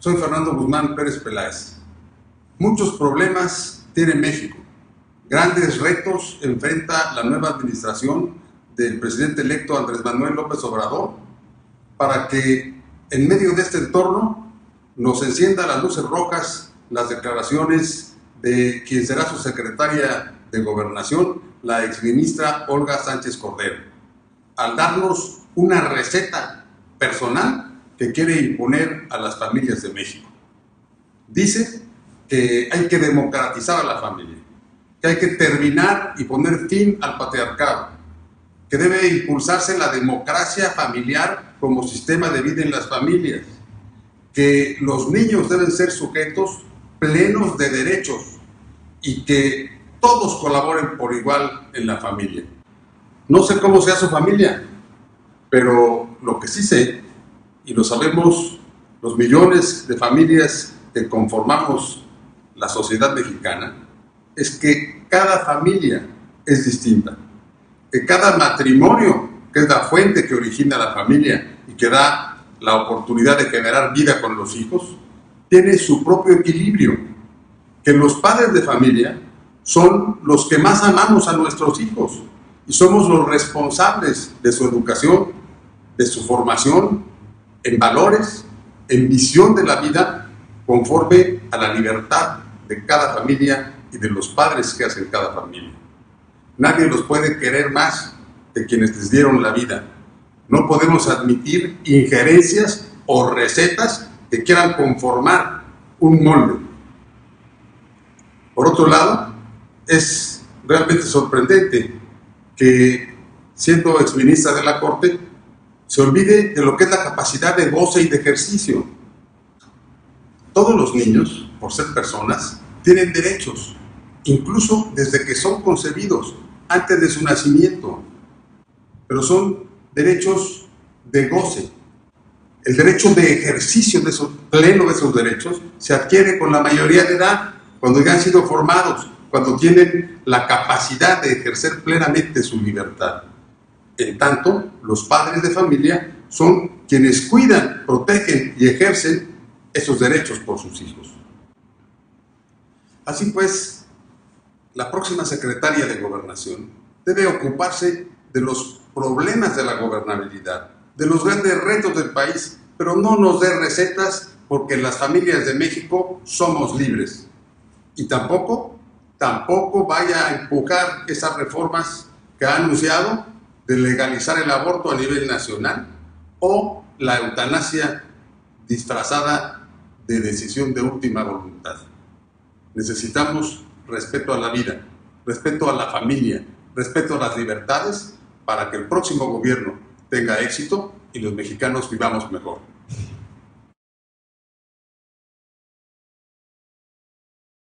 Soy Fernando Guzmán Pérez Peláez. Muchos problemas tiene México. Grandes retos enfrenta la nueva administración del presidente electo Andrés Manuel López Obrador para que en medio de este entorno nos encienda las luces rojas las declaraciones de quien será su secretaria de Gobernación, la exministra Olga Sánchez Cordero, al darnos una receta personal que quiere imponer a las familias de México. Dice que hay que democratizar a la familia, que hay que terminar y poner fin al patriarcado, que debe impulsarse la democracia familiar como sistema de vida en las familias, que los niños deben ser sujetos plenos de derechos y que todos colaboren por igual en la familia. No sé cómo sea su familia, pero lo que sí sé, y lo sabemos los millones de familias que conformamos la sociedad mexicana, es que cada familia es distinta, que cada matrimonio, que es la fuente que origina la familia y que da la oportunidad de generar vida con los hijos, tiene su propio equilibrio, que los padres de familia son los que más amamos a nuestros hijos y somos los responsables de su educación, de su formación en valores, en visión de la vida, conforme a la libertad de cada familia y de los padres que hacen cada familia. Nadie los puede querer más que quienes les dieron la vida. No podemos admitir injerencias o recetas que quieran conformar un molde. Por otro lado, es realmente sorprendente que, siendo exministra de la Corte, se olvide de lo que es la capacidad de goce y de ejercicio. Todos los niños, por ser personas, tienen derechos, incluso desde que son concebidos, antes de su nacimiento, pero son derechos de goce. El derecho de ejercicio pleno de esos derechos se adquiere con la mayoría de edad, cuando ya han sido formados, cuando tienen la capacidad de ejercer plenamente su libertad. En tanto, los padres de familia son quienes cuidan, protegen y ejercen esos derechos por sus hijos. Así pues, la próxima secretaria de Gobernación debe ocuparse de los problemas de la gobernabilidad, de los grandes retos del país, pero no nos dé recetas porque las familias de México somos libres. Y tampoco vaya a empujar esas reformas que ha anunciado de legalizar el aborto a nivel nacional o la eutanasia disfrazada de decisión de última voluntad. Necesitamos respeto a la vida, respeto a la familia, respeto a las libertades para que el próximo gobierno tenga éxito y los mexicanos vivamos mejor.